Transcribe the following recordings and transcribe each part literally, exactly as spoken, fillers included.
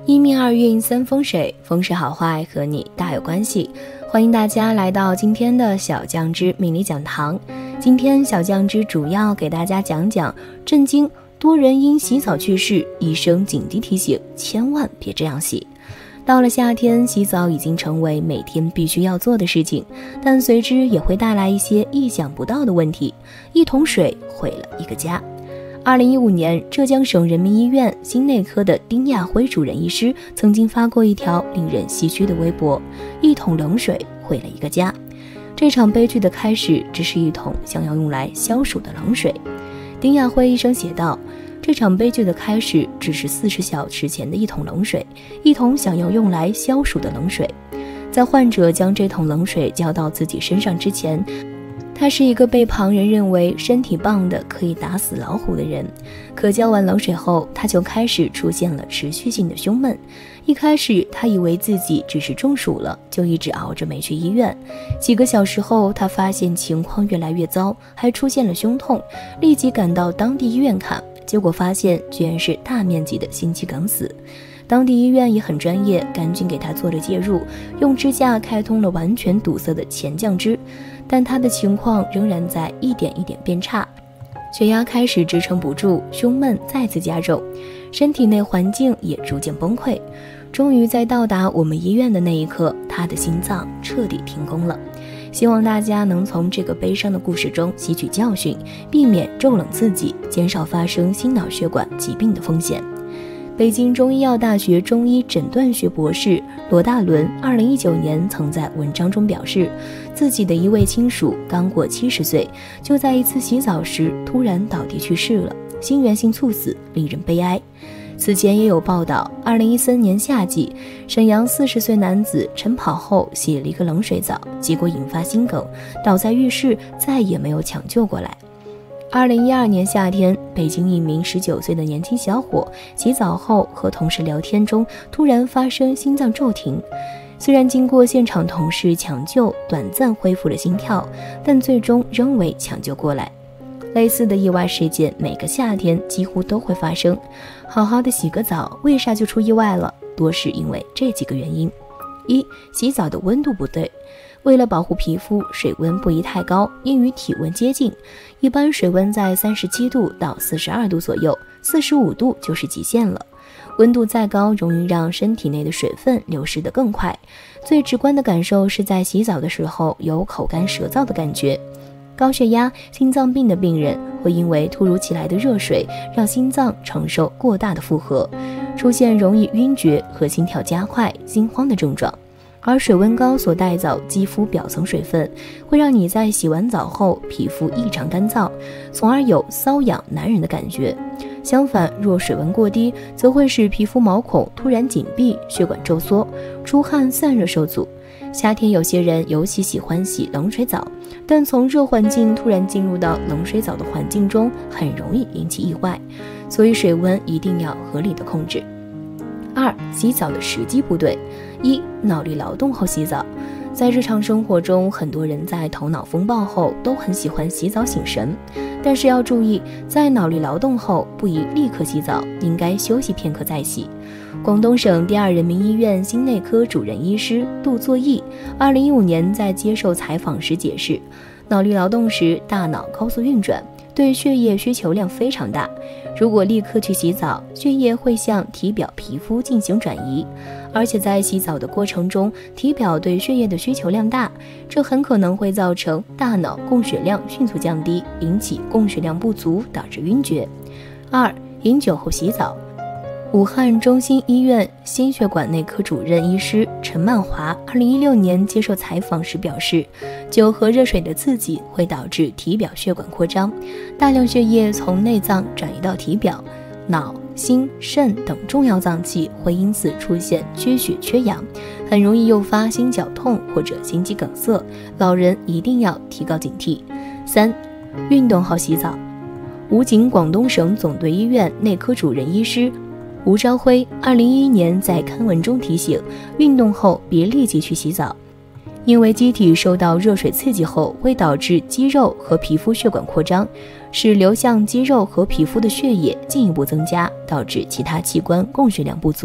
一命二运三风水，风水好坏和你大有关系。欢迎大家来到今天的小酱汁命理讲堂。今天小酱汁主要给大家讲讲震惊多人因洗澡去世，医生紧急提醒千万别这样洗。到了夏天，洗澡已经成为每天必须要做的事情，但随之也会带来一些意想不到的问题。一桶水毁了一个家。二零一五年，浙江省人民医院心内科的丁亚辉主任医师曾经发过一条令人唏嘘的微博：一桶冷水毁了一个家。这场悲剧的开始只是一桶想要用来消暑的冷水。丁亚辉医生写道，这场悲剧的开始只是四十小时前的一桶冷水，一桶想要用来消暑的冷水。在患者将这桶冷水浇到自己身上之前，他是一个被旁人认为身体棒的可以打死老虎的人，可浇完冷水后，他就开始出现了持续性的胸闷。一开始他以为自己只是中暑了，就一直熬着没去医院。几个小时后，他发现情况越来越糟，还出现了胸痛，立即赶到当地医院看，结果发现居然是大面积的心肌梗死。当地医院也很专业，赶紧给他做了介入，用支架开通了完全堵塞的前降支，但他的情况仍然在一点一点变差，血压开始支撑不住，胸闷再次加重，身体内环境也逐渐崩溃。终于在到达我们医院的那一刻，他的心脏彻底停工了。希望大家能从这个悲伤的故事中吸取教训，避免骤冷刺激，减少发生心脑血管疾病的风险。北京中医药大学中医诊断学博士罗大伦二零一九年曾在文章中表示，自己的一位亲属刚过七十岁，就在一次洗澡时突然倒地去世了，心源性猝死，令人悲哀。此前也有报道，二零一三年夏季，沈阳四十岁男子晨跑后洗了一个冷水澡，结果引发心梗，倒在浴室，再也没有抢救过来。二零一二年夏天，北京一名十九岁的年轻小伙洗澡后和同事聊天中突然发生心脏骤停，虽然经过现场同事抢救，短暂恢复了心跳，但最终仍未抢救过来。类似的意外事件每个夏天几乎都会发生，好好的洗个澡，为啥就出意外了？多是因为这几个原因：一、洗澡的温度不对。为了保护皮肤，水温不宜太高，应与体温接近，一般水温在三十七度到四十二度左右，四十五度就是极限了。温度再高，容易让身体内的水分流失得更快。最直观的感受是在洗澡的时候有口干舌燥的感觉。高血压、心脏病的病人会因为突如其来的热水让心脏承受过大的负荷，出现容易晕厥和心跳加快、心慌的症状。而水温高所带走肌肤表层水分，会让你在洗完澡后皮肤异常干燥，从而有瘙痒难忍的感觉。相反，若水温过低，则会使皮肤毛孔突然紧闭，血管收缩，出汗散热受阻。夏天有些人尤其喜欢洗冷水澡，但从热环境突然进入到冷水澡的环境中，很容易引起意外，所以水温一定要合理的控制。二、洗澡的时机不对。一、脑力劳动后洗澡。在日常生活中，很多人在头脑风暴后都很喜欢洗澡醒神，但是要注意，在脑力劳动后不宜立刻洗澡，应该休息片刻再洗。广东省第二人民医院心内科主任医师杜作义二零一五年在接受采访时解释，脑力劳动时大脑高速运转，对血液需求量非常大，如果立刻去洗澡，血液会向体表皮肤进行转移，而且在洗澡的过程中，体表对血液的需求量大，这很可能会造成大脑供血量迅速降低，引起供血量不足，导致晕厥。二、饮酒后洗澡。武汉中心医院心血管内科主任医师陈曼华二零一六年接受采访时表示，酒和热水的刺激会导致体表血管扩张，大量血液从内脏转移到体表，脑、心、肾等重要脏器会因此出现缺血缺氧，很容易诱发心绞痛或者心肌梗塞，老人一定要提高警惕。三、运动后洗澡。武警广东省总队医院内科主任医师吴朝辉二零一一年在刊文中提醒，运动后别立即去洗澡，因为机体受到热水刺激后会导致肌肉和皮肤血管扩张，使流向肌肉和皮肤的血液进一步增加，导致其他器官供血量不足，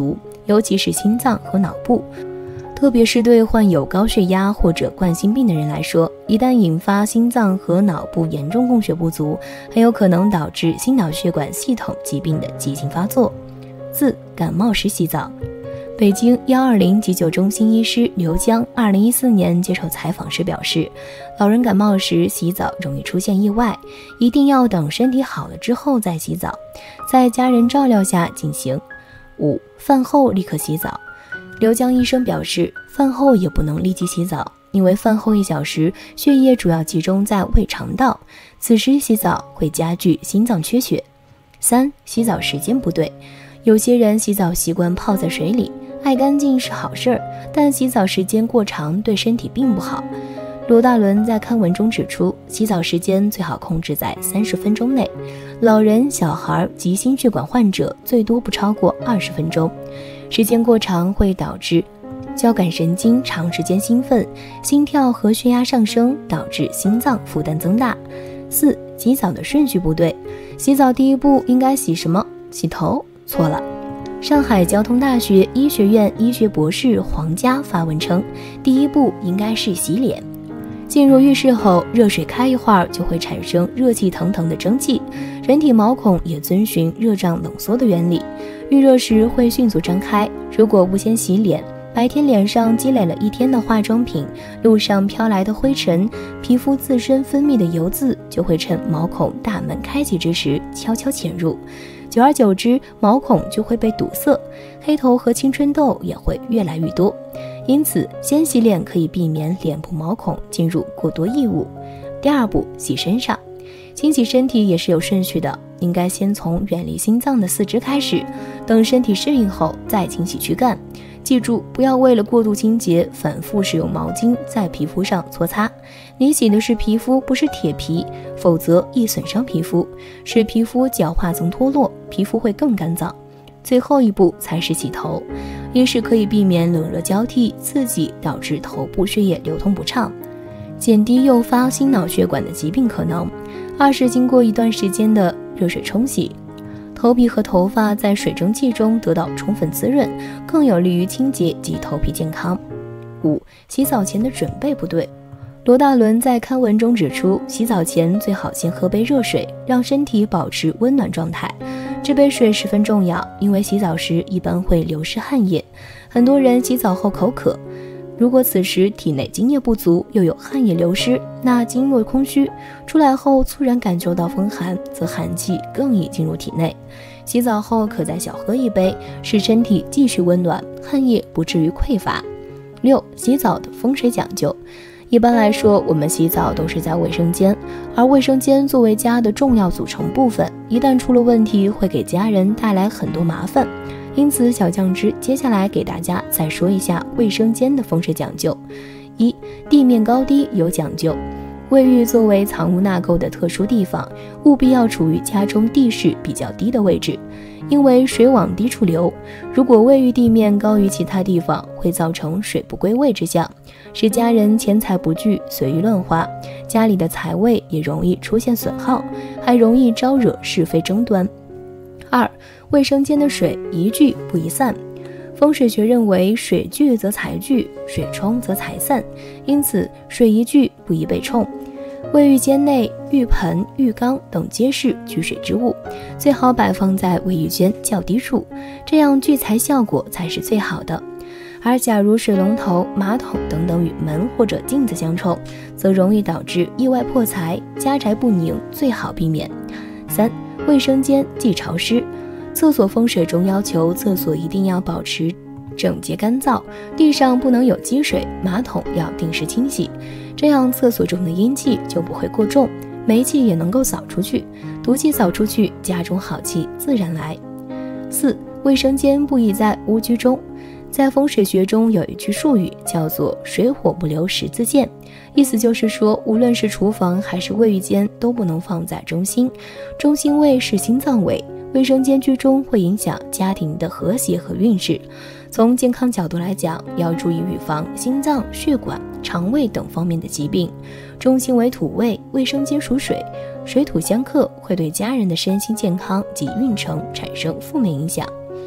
尤其是心脏和脑部。特别是对患有高血压或者冠心病的人来说，一旦引发心脏和脑部严重供血不足，很有可能导致心脑血管系统疾病的急性发作。四、感冒时洗澡。北京一二零急救中心医师刘江二零一四年接受采访时表示，老人感冒时洗澡容易出现意外，一定要等身体好了之后再洗澡，在家人照料下进行。五、饭后立刻洗澡。刘江医生表示，饭后也不能立即洗澡，因为饭后一小时血液主要集中在胃肠道，此时洗澡会加剧心脏缺血。三、洗澡时间不对。有些人洗澡习惯泡在水里，爱干净是好事儿，但洗澡时间过长对身体并不好。罗大伦在刊文中指出，洗澡时间最好控制在三十分钟内，老人、小孩及心血管患者最多不超过二十分钟。时间过长会导致交感神经长时间兴奋，心跳和血压上升，导致心脏负担增大。四、洗澡的顺序不对。洗澡第一步应该洗什么？洗头？错了。上海交通大学医学院医学博士黄佳发文称，第一步应该是洗脸。进入浴室后，热水开一会儿就会产生热气腾腾的蒸汽，人体毛孔也遵循热胀冷缩的原理，遇热时会迅速张开。如果不先洗脸，白天脸上积累了一天的化妆品，路上飘来的灰尘，皮肤自身分泌的油渍就会趁毛孔大门开启之时悄悄潜入，久而久之，毛孔就会被堵塞，黑头和青春痘也会越来越多。因此，先洗脸可以避免脸部毛孔进入过多异物。第二步，洗身上。清洗身体也是有顺序的，应该先从远离心脏的四肢开始，等身体适应后再清洗躯干。记住，不要为了过度清洁，反复使用毛巾在皮肤上搓擦。你洗的是皮肤，不是铁皮，否则易损伤皮肤，使皮肤角化层脱落，皮肤会更干燥。最后一步才是洗头，一是可以避免冷热交替刺激导致头部血液流通不畅，减低诱发心脑血管的疾病可能；二是经过一段时间的热水冲洗，头皮和头发在水蒸气中得到充分滋润，更有利于清洁及头皮健康。五、洗澡前的准备不对。罗大伦在刊文中指出，洗澡前最好先喝杯热水，让身体保持温暖状态。这杯水十分重要，因为洗澡时一般会流失汗液，很多人洗澡后口渴，如果此时体内津液不足，又有汗液流失，那经络空虚，出来后猝然感受到风寒，则寒气更易进入体内。洗澡后可再小喝一杯，使身体继续温暖，汗液不至于匮乏。六、洗澡的风水讲究。一般来说，我们洗澡都是在卫生间，而卫生间作为家的重要组成部分，一旦出了问题，会给家人带来很多麻烦。因此，小酱汁接下来给大家再说一下卫生间的风水讲究。一、地面高低有讲究。卫浴作为藏污纳垢的特殊地方，务必要处于家中地势比较低的位置，因为水往低处流。如果卫浴地面高于其他地方，会造成水不归位之象，使家人钱财不聚，随意乱花，家里的财位也容易出现损耗，还容易招惹是非争端。二、卫生间的水宜聚不宜散。风水学认为，水聚则财聚，水冲则财散，因此水宜聚不宜被冲。卫浴间内浴盆、浴缸等皆是聚水之物，最好摆放在卫浴间较低处，这样聚财效果才是最好的。而假如水龙头、马桶等等与门或者镜子相冲，则容易导致意外破财，家宅不宁，最好避免。三、卫生间忌潮湿。厕所风水中要求厕所一定要保持整洁干燥，地上不能有积水，马桶要定时清洗，这样厕所中的阴气就不会过重，霉气也能够扫出去，毒气扫出去，家中好气自然来。四、卫生间不宜在屋居中。在风水学中有一句术语叫做水火不留十字剑，意思就是说，无论是厨房还是卫浴间都不能放在中心，中心位是心脏位，卫生间居中会影响家庭的和谐和运势。从健康角度来讲，要注意预防心脏、血管、肠胃等方面的疾病。中心为土位，卫生间属水，水土相克会对家人的身心健康及运程产生负面影响。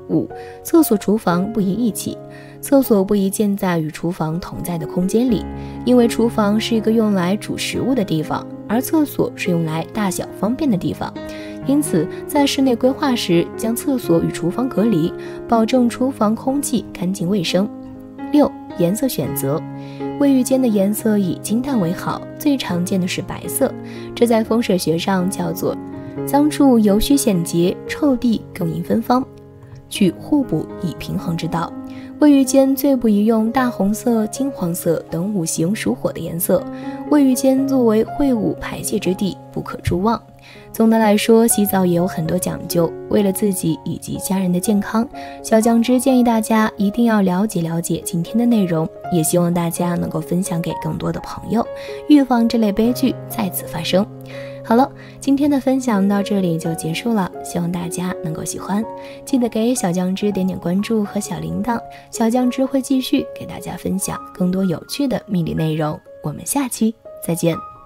五、厕所厨房不宜一起。厕所不宜建在与厨房同在的空间里，因为厨房是一个用来煮食物的地方，而厕所是用来大小方便的地方。因此，在室内规划时，将厕所与厨房隔离，保证厨房空气干净卫生。六、颜色选择。卫浴间的颜色以金淡为好，最常见的是白色，这在风水学上叫做脏处尤须显洁，臭地更应芬芳，取互补以平衡之道。卫浴间最不宜用大红色、金黄色等五行属火的颜色，卫浴间作为会晤排泄之地，不可诸妄。总的来说，洗澡也有很多讲究，为了自己以及家人的健康，小酱汁建议大家一定要了解了解今天的内容，也希望大家能够分享给更多的朋友，预防这类悲剧再次发生。好了，今天的分享到这里就结束了，希望大家能够喜欢，记得给小酱汁点点关注和小铃铛，小酱汁会继续给大家分享更多有趣的命理内容，我们下期再见。